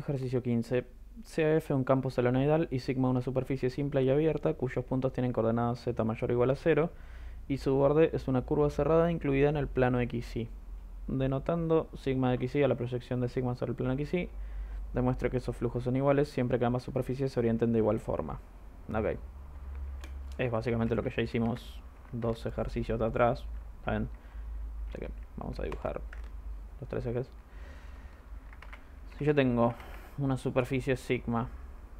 Ejercicio 15. Sea F un campo solenoidal y sigma una superficie simple y abierta cuyos puntos tienen coordenadas z mayor o igual a 0 y su borde es una curva cerrada incluida en el plano XY. Denotando sigma de XY a la proyección de sigma sobre el plano XY, demuestra que esos flujos son iguales siempre que ambas superficies se orienten de igual forma. Ok. Es básicamente lo que ya hicimos dos ejercicios de atrás. ¿Saben? Así que vamos a dibujar los tres ejes. Si yo tengo una superficie sigma,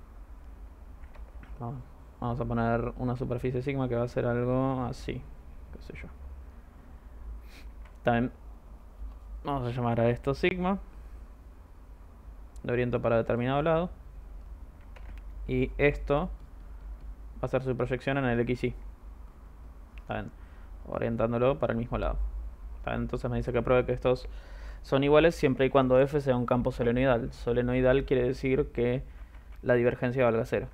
vamos a poner una superficie sigma que va a ser algo así, qué sé yo. También vamos a llamar a esto sigma, lo oriento para determinado lado, y esto va a ser su proyección en el XY, ¿saben? Orientándolo para el mismo lado. ¿Saben? Entonces me dice que pruebe que estos son iguales siempre y cuando F sea un campo solenoidal. Solenoidal quiere decir que la divergencia valga 0.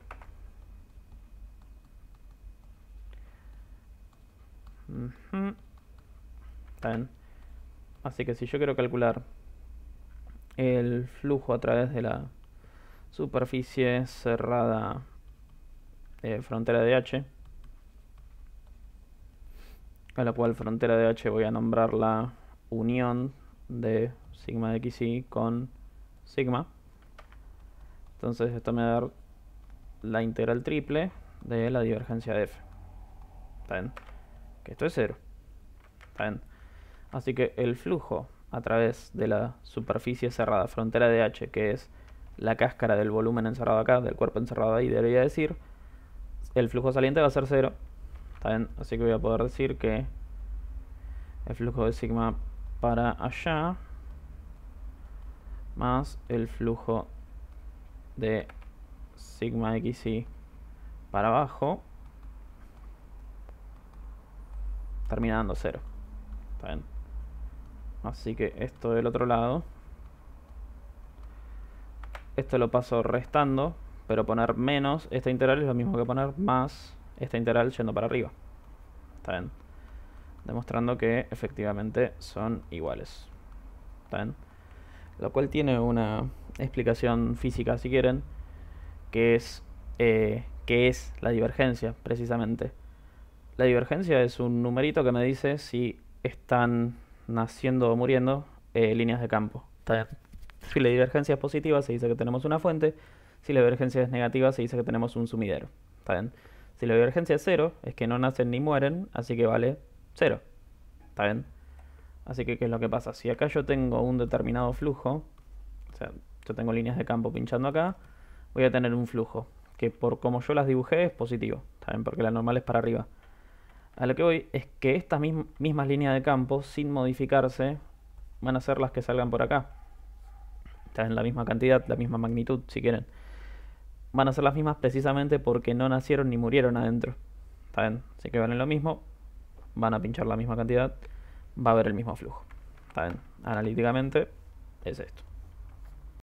¿Saben? Así que si yo quiero calcular el flujo a través de la superficie cerrada frontera de H, a la cual frontera de H voy a nombrar la unión de sigma de XY con sigma. Entonces esto me va a dar la integral triple de la divergencia de F. ¿Está bien? Que esto es 0. ¿Está bien? Así que el flujo a través de la superficie cerrada frontera de H, que es la cáscara del volumen encerrado acá, del cuerpo encerrado ahí, debería decir, el flujo saliente va a ser 0. ¿Está bien? Así que voy a poder decir que el flujo de sigma para allá más el flujo de sigma XY para abajo termina dando 0. ¿Está bien? Así que esto del otro lado, esto lo paso restando, pero poner menos esta integral es lo mismo que poner más esta integral yendo para arriba. ¿Está bien? Demostrando que efectivamente son iguales. ¿Está bien? Lo cual tiene una explicación física, si quieren, que es la divergencia, precisamente. La divergencia es un numerito que me dice si están naciendo o muriendo líneas de campo. ¿Está bien? Si la divergencia es positiva, se dice que tenemos una fuente. Si la divergencia es negativa, se dice que tenemos un sumidero. ¿Está bien? Si la divergencia es 0, es que no nacen ni mueren, así que vale 0. ¿Está bien? Así que, ¿qué es lo que pasa? Si acá yo tengo un determinado flujo, o sea, yo tengo líneas de campo pinchando acá, voy a tener un flujo que por como yo las dibujé es positivo. ¿Está bien? Porque la normal es para arriba. A lo que voy es que estas mismas líneas de campo, sin modificarse, van a ser las que salgan por acá. Están en la misma cantidad, la misma magnitud, si quieren. Van a ser las mismas precisamente porque no nacieron ni murieron adentro. ¿Está bien? Así que valen lo mismo, van a pinchar la misma cantidad, va a haber el mismo flujo. ¿Está bien? Analíticamente es esto.